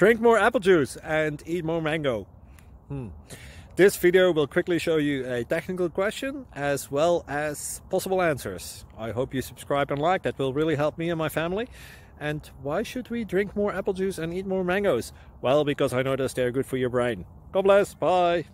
Drink more apple juice and eat more mango. This video will quickly show you a technical question as well as possible answers. I hope you subscribe and like, that will really help me and my family. And why should we drink more apple juice and eat more mangoes? Well, because I noticed they're good for your brain. God bless, bye!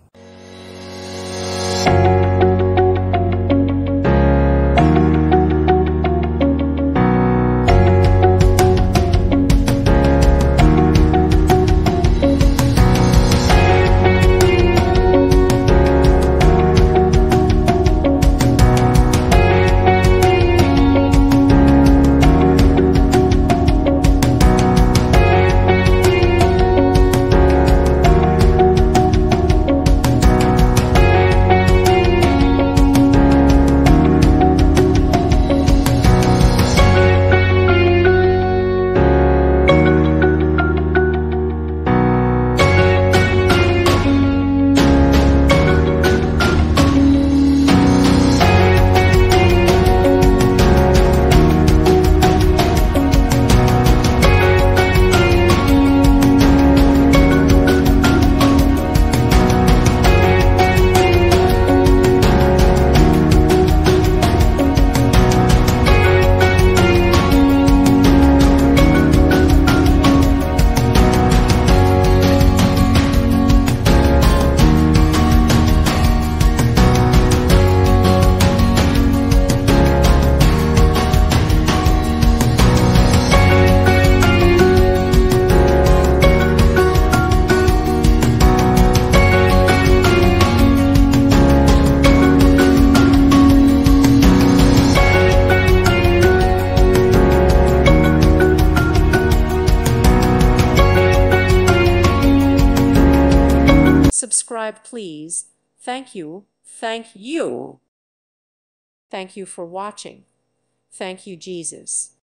Subscribe, please. Thank you. Thank you. Thank you for watching. Thank you, Jesus.